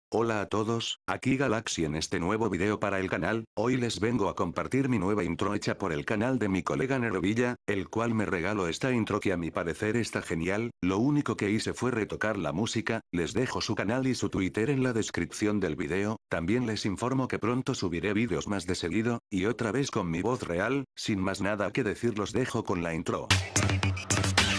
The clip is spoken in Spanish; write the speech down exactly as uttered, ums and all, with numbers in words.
Hola a todos, aquí Galaxy en este nuevo video para el canal. Hoy les vengo a compartir mi nueva intro hecha por el canal de mi colega Nerovilla, el cual me regaló esta intro que a mi parecer está genial. Lo único que hice fue retocar la música. Les dejo su canal y su Twitter en la descripción del video. También les informo que pronto subiré vídeos más de seguido, y otra vez con mi voz real. Sin más nada que decir, los dejo con la intro.